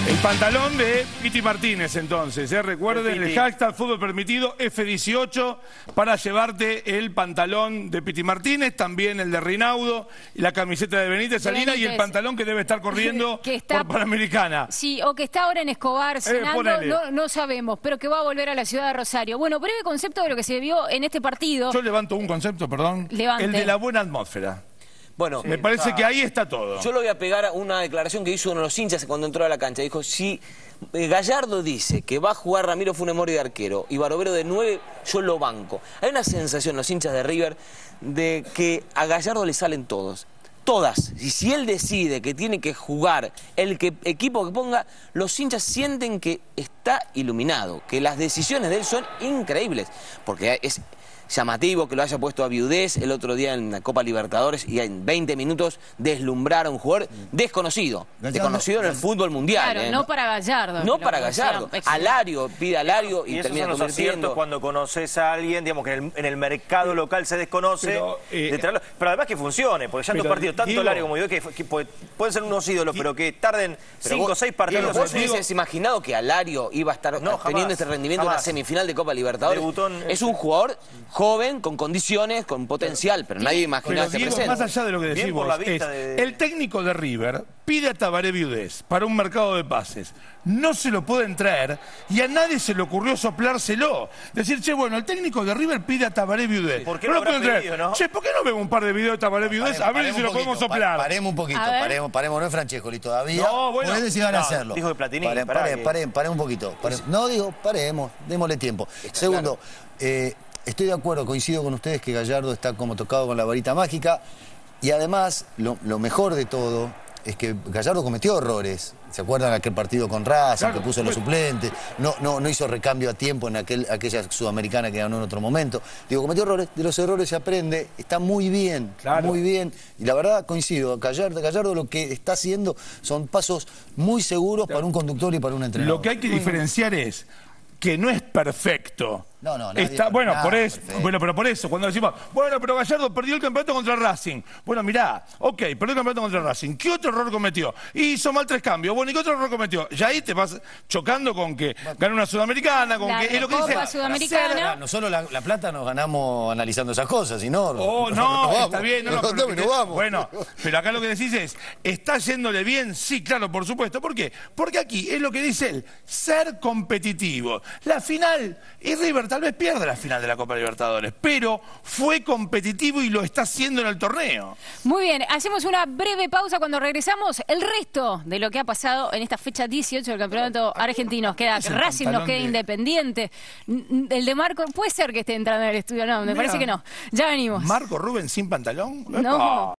El pantalón de Piti Martínez, entonces. Recuerden el hashtag fútbol permitido F18 para llevarte el pantalón de Piti Martínez, también el de Rinaudo, y la camiseta de Benítez Salinas y el pantalón que debe estar corriendo por Panamericana. Sí, o que está ahora en Escobar cenando, no sabemos, pero que va a volver a la ciudad de Rosario. Bueno, breve concepto de lo que se vio en este partido. Yo levanto un concepto, perdón. Levante. El de la buena atmósfera. Bueno, me parece que ahí está todo. Yo lo voy a pegar a una declaración que hizo uno de los hinchas cuando entró a la cancha. Dijo, si Gallardo dice que va a jugar Ramiro Funes Mori de arquero y Barovero de 9, yo lo banco. Hay una sensación, los hinchas de River, de que a Gallardo le salen todos. Todas. Y si él decide que tiene que jugar el equipo que ponga, los hinchas sienten que está iluminado, que las decisiones de él son increíbles. Porque es llamativo que lo haya puesto a Viudés el otro día en la Copa Libertadores y en 20 minutos deslumbrar a un jugador desconocido. Desconocido en el fútbol mundial. Claro, no para Gallardo. No para Gallardo. Alario, pide Alario y termina convirtiendo. Eso son los cuando conoces a alguien, digamos que en el mercado local se desconoce. Pero además que funcione, porque ya en dos partidos, tanto Alario como Viudés, que pueden ser unos ídolos, pero que tarden 5 o 6 partidos. ¿Vos hubieses imaginado que Alario iba a estar teniendo este rendimiento en una semifinal de Copa Libertadores? Es un jugador joven, con condiciones, con potencial, pero nadie imaginaba este presente. Más allá de lo que decimos, el técnico de River pide a Tabaré Viudés para un mercado de pases. No se lo pueden traer y a nadie se le ocurrió soplárselo. Decir, che, bueno, el técnico de River pide a Tabaré Viudés. ¿Por qué no lo pueden traer? ¿No? Che, ¿por qué no vemos un par de videos de Tabaré Viudés? A ver si lo podemos soplar. Paremos un poquito, paremos, no es Francescoli todavía. No, bueno. Pueden llegar a hacerlo. Dijo de Platini. Paremos un poquito. No, digo, paremos, démosle tiempo. Segundo, estoy de acuerdo, coincido con ustedes que Gallardo está como tocado con la varita mágica y además lo mejor de todo es que Gallardo cometió errores. ¿Se acuerdan aquel partido con Racing que puso los suplentes? No hizo recambio a tiempo en aquella sudamericana que ganó en otro momento. Digo, cometió errores, de los errores se aprende, está muy bien, muy bien. Y la verdad coincido, Gallardo lo que está haciendo son pasos muy seguros para un conductor y para un entrenador. Lo que hay que diferenciar es que no es perfecto. Bueno, pero por eso, cuando decimos, bueno, pero Gallardo perdió el campeonato contra Racing. Bueno, mirá, perdió el campeonato contra Racing. ¿Qué otro error cometió? Hizo mal 3 cambios. Bueno, ¿y qué otro error cometió? Ya ahí te vas chocando con que ganó una sudamericana, con que es lo que dice. Sudamericana. Nosotros la plata nos ganamos analizando esas cosas, si no. Está bien, vamos. Bueno, pero acá lo que decís es, ¿está yéndole bien? Sí, claro, por supuesto. ¿Por qué? Porque aquí es lo que dice él, ser competitivo. La final, y River tal vez pierde la final de la Copa Libertadores, pero fue competitivo y lo está haciendo en el torneo. Muy bien, hacemos una breve pausa. Cuando regresamos, el resto de lo que ha pasado en esta fecha 18 del campeonato argentino. Queda Racing, nos queda Independiente. El de Marco, puede ser que esté entrando en el estudio, no, me parece que no. Ya venimos. ¿Marco Rubén sin pantalón? No.